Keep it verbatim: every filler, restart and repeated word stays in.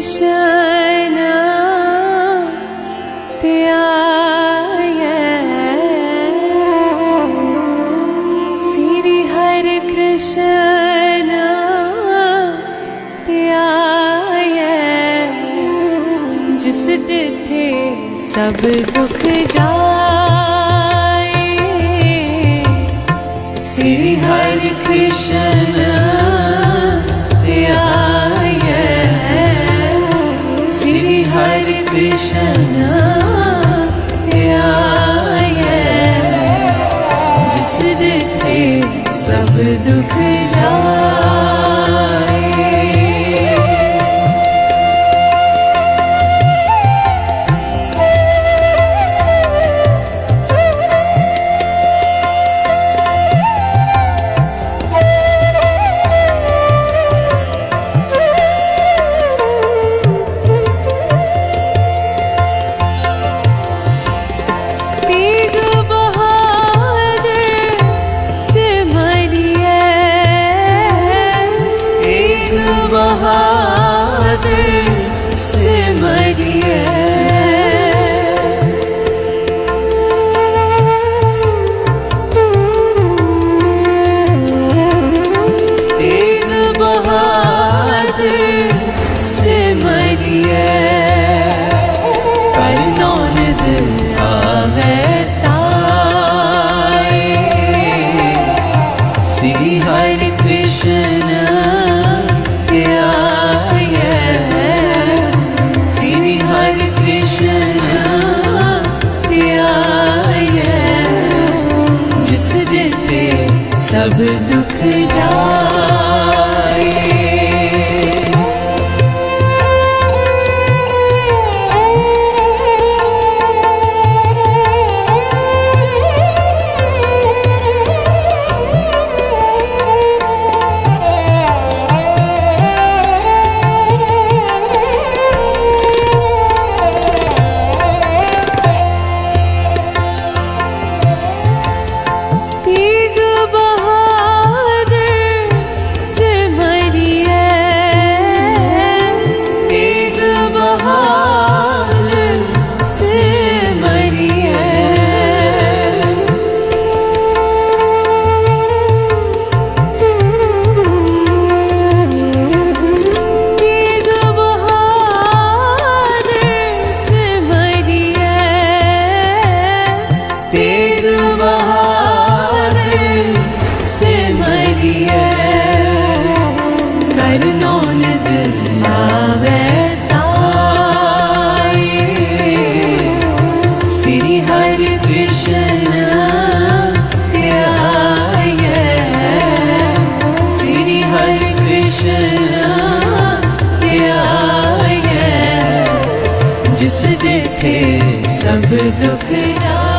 कृष्ण त्याय श्री हरे कृष्ण त्याय जिस डिठे सब दुख जाए। श्री हरे कृष्ण त्याय श्री हरे कृष्ण त्याय जिस डिठे सब दुख जाए। बहादुर सिमरिए तेग बहादुर सिमरिए करनौन आवे ताए। श्री हरे कृष्ण सब दुख जाए। करनौन आवे ताए। श्री हरे कृष्ण त्याय श्री हरे कृष्ण त्याय जिस डिठे सब दुख जाए।